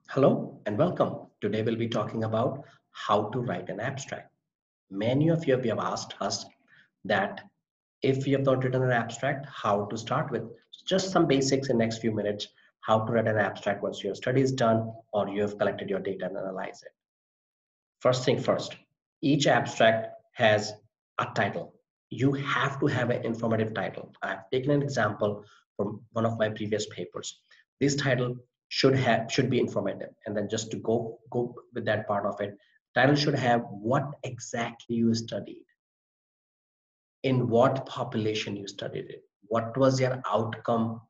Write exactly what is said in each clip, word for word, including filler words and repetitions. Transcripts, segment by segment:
Hello and welcome. Today we'll be talking about how to write an abstract. Many of you have asked us that if you have not written an abstract, how to start with. Just some basics in next few minutes, how to write an abstract once your study is done or you have collected your data and analyze it. First thing first, each abstract has a title. You have to have an informative title. I've taken an example from one of my previous papers. This title should have should be informative, and then just to go go with that part of it, title should have what exactly you studied, in what population you studied it, what was your outcome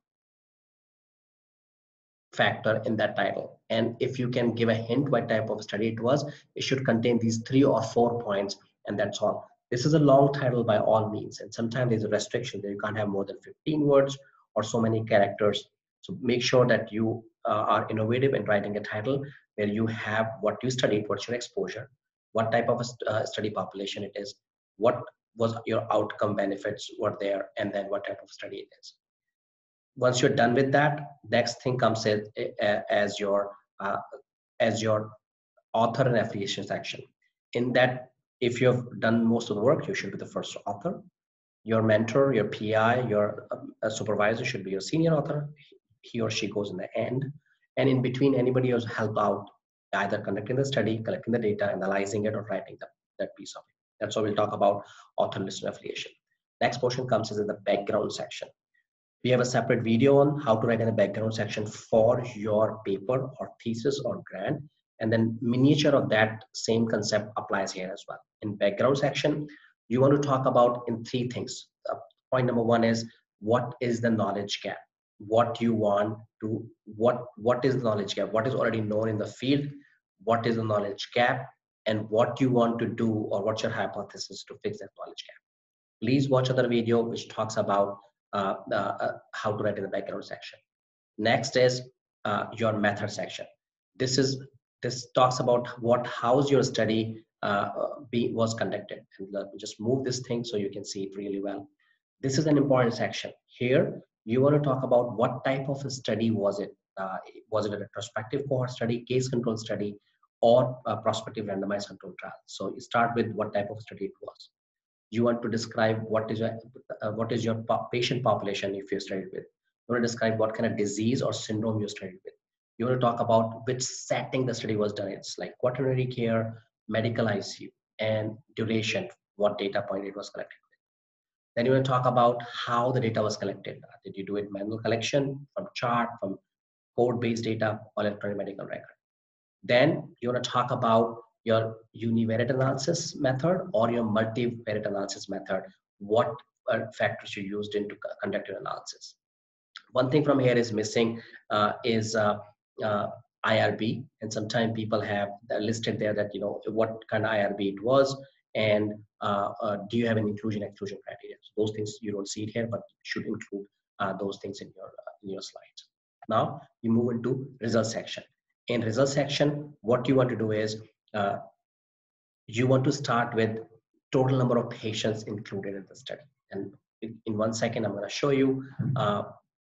factor in that title. And if you can give a hint what type of study it was, it should contain these three or four points, and that's all. This is a long title by all means, and sometimes there's a restriction that you can't have more than fifteen words or so many characters. So make sure that you uh, are innovative in writing a title where you have what you studied, what's your exposure, what type of a st- uh, study population it is, what was your outcome benefits were there, and then what type of study it is. Once you're done with that, next thing comes as, as your uh, as your author and affiliation section. In that, if you have done most of the work, you should be the first author. Your mentor, your P I, your uh, supervisor should be your senior author. He or she goes in the end, and in between, anybody else help out, either conducting the study, collecting the data, analyzing it, or writing the, that piece of it. That's what we'll talk about author list and affiliation. Next portion comes is in the background section. We have a separate video on how to write in a background section for your paper or thesis or grant. And then miniature of that same concept applies here as well. In background section, you want to talk about in three things. Uh, point number one is what is the knowledge gap? What you want to, what, what is the knowledge gap? What is already known in the field? What is the knowledge gap? And what you want to do, or what's your hypothesis to fix that knowledge gap? Please watch other video which talks about uh, uh, uh, how to write in the background section. Next is uh, your method section. This is this talks about what how's your study uh, be, was conducted. And let me just move this thing so you can see it really well. This is an important section. Here you want to talk about what type of a study was it. Uh, was it a retrospective cohort study, case control study, or a prospective randomized control trial? So you start with what type of study it was. You want to describe what is your uh, what is your po- patient population if you studied with. You want to describe what kind of disease or syndrome you studied with. You want to talk about which setting the study was done. It's like quaternary care, medical I C U, and duration, what data point it was collected with. Then you want to talk about how the data was collected. Did you do it manual collection, from chart, from code-based data, or electronic medical record? Then you want to talk about your univariate analysis method or your multivariate analysis method, what uh, factors you used in to conduct your analysis. One thing from here is missing uh, is uh, uh, I R B, and sometimes people have listed there that, you know, what kind of I R B it was, and uh, uh, do you have an inclusion exclusion criteria. So those things you don't see it here, but you should include uh, those things in your uh, in your slides. Now you move into results section. In results section, what you want to do is uh, you want to start with total number of patients included in the study. And in, in one second, I'm going to show you. Uh,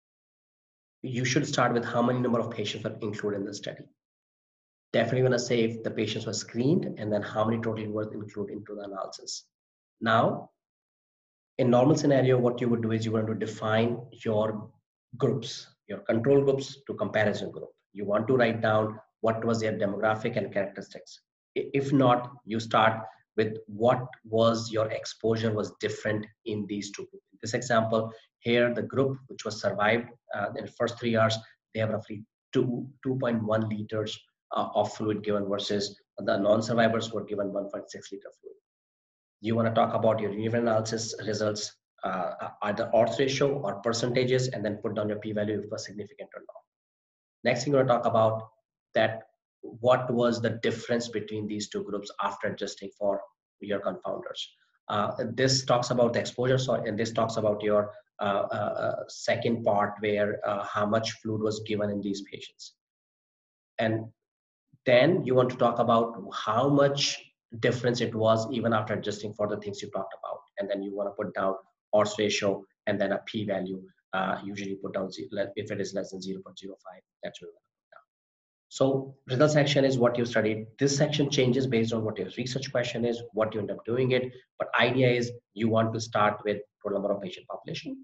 you should start with how many number of patients were included in the study. Definitely going to say if the patients were screened, and then how many total were included into the analysis. Now, in normal scenario, what you would do is you want to define your groups, your control groups to comparison group. You want to write down what was their demographic and characteristics. If not, you start with what was your exposure was different in these two groups. In this example, here the group which was survived uh, in the first three hours, they have roughly two, two point one liters uh, of fluid given versus the non-survivors were given one point six liter fluid. You want to talk about your univariate analysis results, uh, either odds ratio or percentages, and then put down your p-value if it was significant or not. Next thing we're going to talk about that what was the difference between these two groups after adjusting for your confounders. Uh, this talks about the exposure, so, and this talks about your uh, uh, uh, second part where uh, how much fluid was given in these patients. And then you want to talk about how much difference it was even after adjusting for the things you talked about. And then you want to put down odds ratio and then a p-value. Uh, usually put down if it is less than zero point zero five. That's what we want to put down. So result section is what you studied. This section changes based on what your research question is, what you end up doing it. But idea is you want to start with total number of patient population,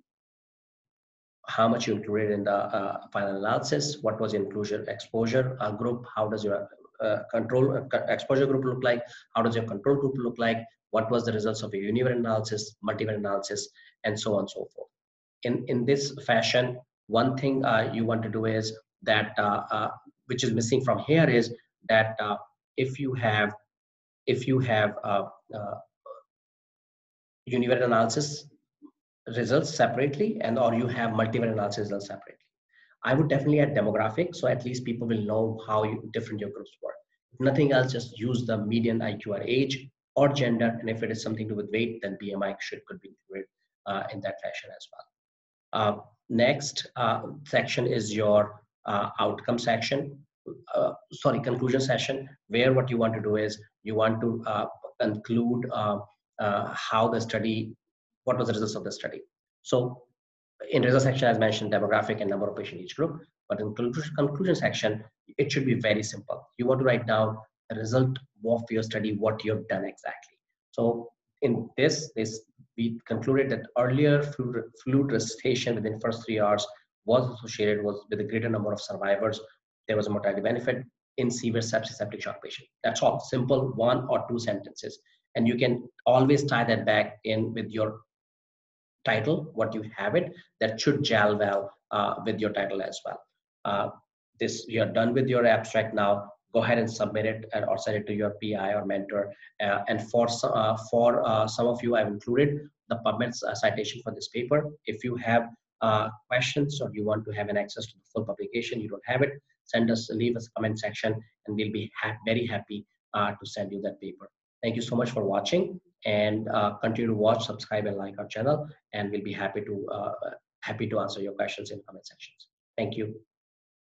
how much you included in the uh, final analysis, what was inclusion exposure uh, group, how does your uh, control uh, exposure group look like, how does your control group look like, what was the results of your univariate analysis, multivariate analysis, and so on and so forth. In, in this fashion, one thing uh, you want to do is that, uh, uh, which is missing from here is that uh, if you have, if you have uh, uh, univariate analysis results separately and or you have multivariate analysis results separately, I would definitely add demographic, so at least people will know how you, different your groups were. If nothing else, just use the median I Q or age or gender, and if it is something to do with weight, then B M I should could be included uh, in that fashion as well. Uh, next uh, section is your uh, outcome section, uh, sorry, conclusion session, where what you want to do is you want to uh, conclude uh, uh, how the study, what was the results of the study. So in result section, as mentioned, demographic and number of patient each group. But in conclusion, conclusion section, it should be very simple. You want to write down the result of your study, what you've done exactly. So in this, this we concluded that earlier fluid, fluid resuscitation within first three hours was associated was with a greater number of survivors. There was a mortality benefit in severe sepsis septic shock patient. That's all, simple one or two sentences. And you can always tie that back in with your title, what you have it, that should gel well uh, with your title as well. Uh, this, you're done with your abstract now. Go ahead and submit it and, or send it to your P I or mentor. Uh, and for, uh, for uh, some of you, I've included the PubMed uh, citation for this paper. If you have uh, questions or you want to have an access to the full publication, you don't have it, send us, leave us a comment section, and we'll be ha very happy uh, to send you that paper. Thank you so much for watching, and uh, continue to watch, subscribe, and like our channel, and we'll be happy to uh, happy to answer your questions in comment sections. Thank you.